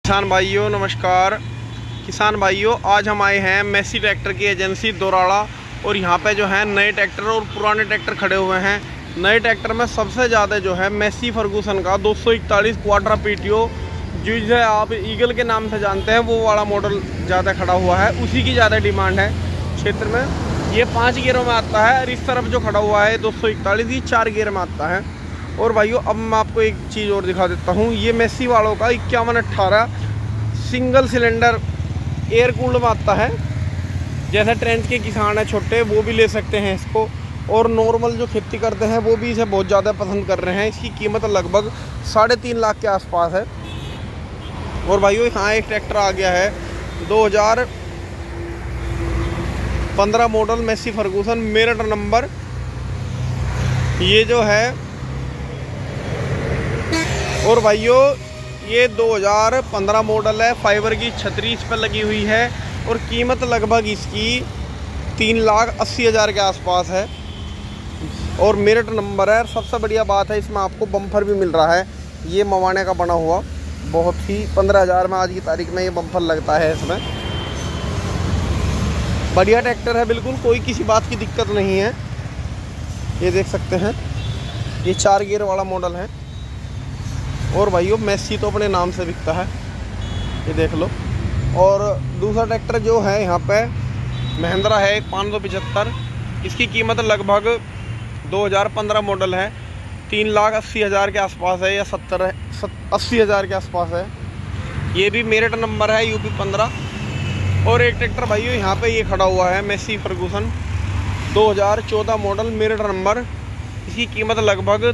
किसान भाइयों नमस्कार। किसान भाइयों, आज हम आए हैं मेसी ट्रैक्टर की एजेंसी दोराड़ा और यहाँ पे जो है नए ट्रैक्टर और पुराने ट्रैक्टर खड़े हुए हैं। नए ट्रैक्टर में सबसे ज़्यादा जो है मेसी फर्गूसन का 241 क्वाड्रा पीटीओ, जिसे आप ईगल के नाम से जानते हैं, वो वाला मॉडल ज़्यादा खड़ा हुआ है। उसी की ज़्यादा डिमांड है क्षेत्र में। ये 5 गियरों में आता है और इस तरफ जो खड़ा हुआ है 241, ये 4 गियर में आता है। और भाइयों, अब मैं आपको एक चीज़ और दिखा देता हूँ। ये मेसी वालों का 5118 सिंगल सिलेंडर एयर कूल्ड में आता है। जैसे ट्रेंच के किसान हैं छोटे, वो भी ले सकते हैं इसको, और नॉर्मल जो खेती करते हैं वो भी इसे बहुत ज़्यादा पसंद कर रहे हैं। इसकी कीमत लगभग 3.5 लाख के आसपास है। और भाइयों, यहाँ एक ट्रैक्टर आ गया है 2015 model Massey Ferguson, Meerut number. ये जो है, और भाइयों ये 2015 मॉडल है। फाइबर की छतरी इस पर लगी हुई है और कीमत लगभग इसकी 3,80,000 के आसपास है और मेरठ नंबर है। सबसे बढ़िया बात है, इसमें आपको बम्पर भी मिल रहा है, ये मवाने का बना हुआ। बहुत ही 15,000 में आज की तारीख में ये बम्पर लगता है। इसमें बढ़िया ट्रैक्टर है, बिल्कुल कोई किसी बात की दिक्कत नहीं है। ये देख सकते हैं, ये 4 गियर वाला मॉडल है। और भाइयों, मेसी तो अपने नाम से बिकता है, ये देख लो। और दूसरा ट्रैक्टर जो है यहाँ पे महिंद्रा है 575। इसकी कीमत लगभग 2015 मॉडल है, 3,80,000 के आसपास है या 70-80,000 के आसपास है। ये भी मेरठ नंबर है, यूपी 15। और एक ट्रैक्टर भाइयों यहाँ पे ये खड़ा हुआ है Massey Ferguson 2014 model, Meerut number. इसकी कीमत लगभग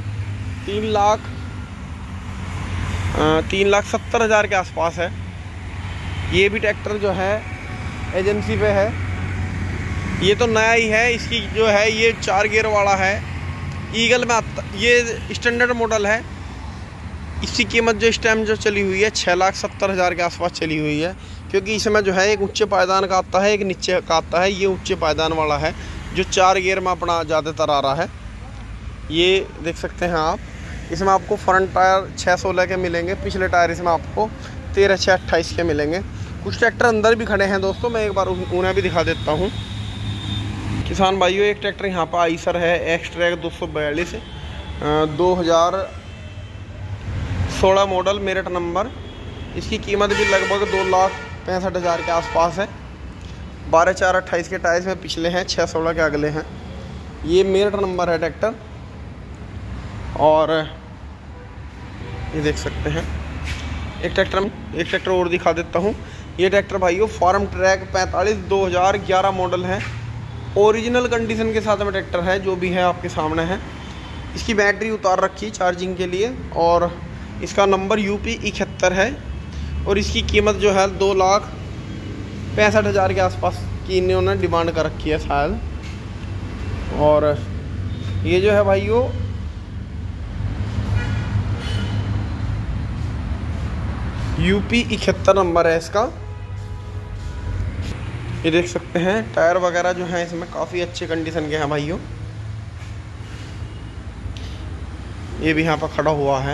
3,70,000 के आसपास है। ये भी ट्रैक्टर जो है एजेंसी पे है, ये तो नया ही है। इसकी जो है ये 4 गियर वाला है, ईगल में आता, ये स्टैंडर्ड मॉडल है। इसकी कीमत जो इस टाइम जो चली हुई है 6,70,000 के आसपास चली हुई है, क्योंकि इसमें जो है एक ऊंचे पायदान का आता है, एक नीचे का आता है। ये ऊंचे पायदान वाला है जो 4 गियर में अपना ज़्यादातर आ रहा है। ये देख सकते हैं आप। इसमें आपको फ्रंट टायर 616 के मिलेंगे, पिछले टायर इसमें आपको 13/6/28 के मिलेंगे। कुछ ट्रैक्टर अंदर भी खड़े हैं दोस्तों, मैं एक बार उन्हें भी दिखा देता हूँ। किसान भाइयों, एक ट्रैक्टर यहाँ पर आइसर है एक्सट्रैक 242 2016 मॉडल, मेरठ नंबर। इसकी कीमत भी लगभग 2,65,000 के आसपास है। 12/4/28 के टायर में पिछले हैं, 616 के अगले हैं। ये मेरठ नंबर है ट्रैक्टर। और ये देख सकते हैं, एक ट्रैक्टर और दिखा देता हूँ। ये ट्रैक्टर भाइयों फार्म ट्रैक 45 2011 मॉडल है। ओरिजिनल कंडीशन के साथ में ट्रैक्टर है, जो भी है आपके सामने है। इसकी बैटरी उतार रखी चार्जिंग के लिए और इसका नंबर यूपी 71 है। और इसकी कीमत जो है 2,65,000 के आसपास की इन्होंने डिमांड कर रखी है शायद। और ये जो है भाइयों यूपी 71 नंबर है इसका। ये देख सकते हैं, टायर वगैरह जो है इसमें काफ़ी अच्छे कंडीशन के हैं भाइयों। ये भी यहाँ पर खड़ा हुआ है।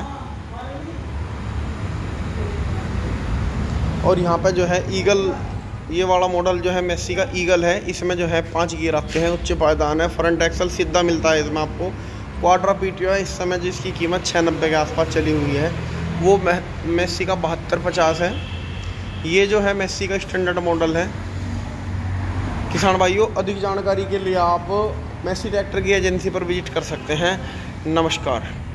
और यहाँ पे जो है ईगल, ये वाला मॉडल जो है मेसी का ईगल है। इसमें जो है 5 गियर आते हैं, उच्च पायदान है, फ्रंट एक्सल सीधा मिलता है इसमें आपको। क्वाड्रा पीटीओ है। इस समय जिसकी कीमत 690 के आसपास चली हुई है, वो मेसी का 7250 है। ये जो है मेसी का स्टैंडर्ड मॉडल है। किसान भाइयों, अधिक जानकारी के लिए आप मेसी ट्रैक्टर की एजेंसी पर विजिट कर सकते हैं। नमस्कार।